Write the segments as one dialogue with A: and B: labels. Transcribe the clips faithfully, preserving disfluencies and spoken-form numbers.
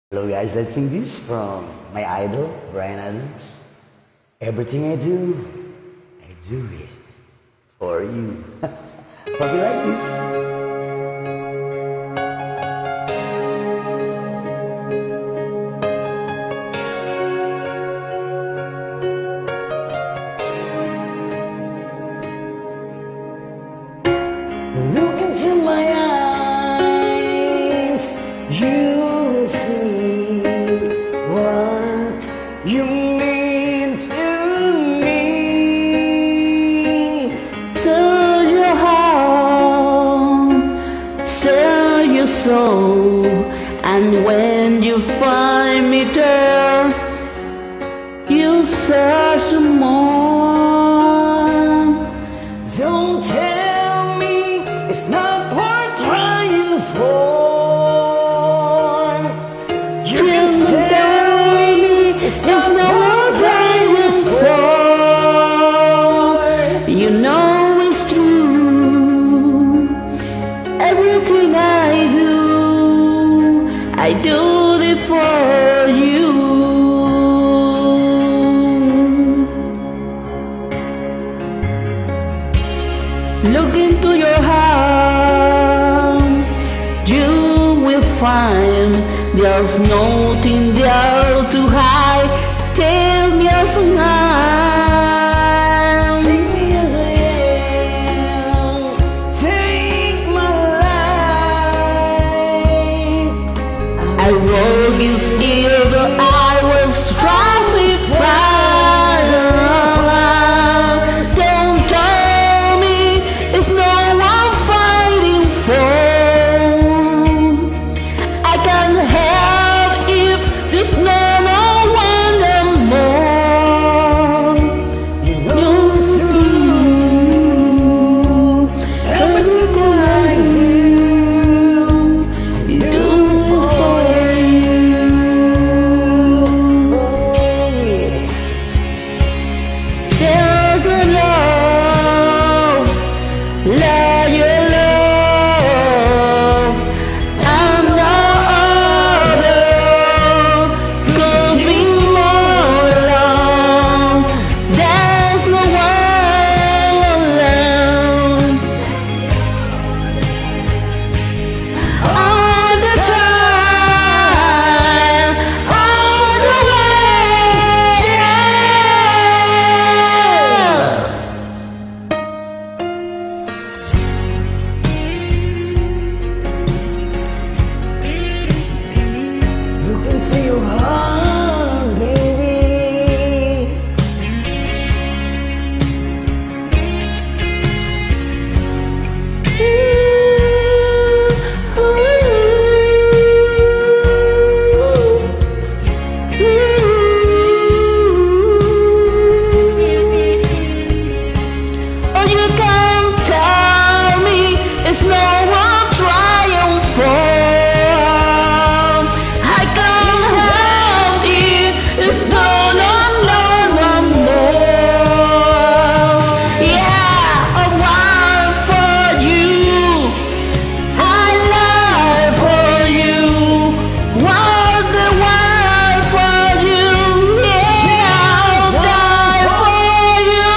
A: Hello guys, let's sing this from my idol, Bryan Adams. Everything I do, I do it for you. Hope you like this. Look into my eyes, you will see what you mean to me.
B: Sell your heart, sell your soul, and when you find me there, you'll search more.
A: Don't tell me it's not worth trying for. You can tell me it's not worth
B: dying for. You know it's true. Everything I do, I do it for you. Look into your heart, you will find there's nothing there to hide. Tell me as I am.
A: Take me as I am. Take my life.
B: I will give you the I was striving for. Don't tell me it's no one fighting for. I can't help if there's no no one and more.
A: You know it's true. Everything I do,
B: You do it for you.
A: oh yeah.
B: There's a love, love your love, and no other could be more love. There's no one alone. All the time, all the way, yeah.
A: Look into your heart, baby.
B: Oh, you can't tell me it's no one trying for. I can't help it. It's no, no, no, no more. Yeah, I want for you. I lie for you. Want the world for you. Yeah, I'll die for you.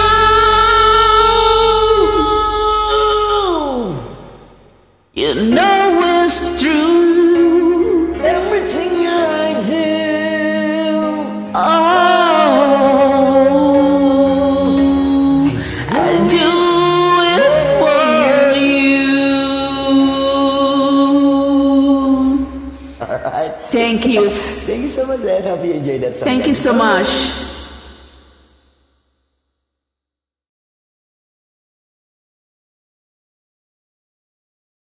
B: You know it's true.
A: Everything I do,
B: Oh, I do it for you.
A: alright.
B: Thank you.
A: Thank you so much, and hope you enjoyed that song.
B: Thank you so much.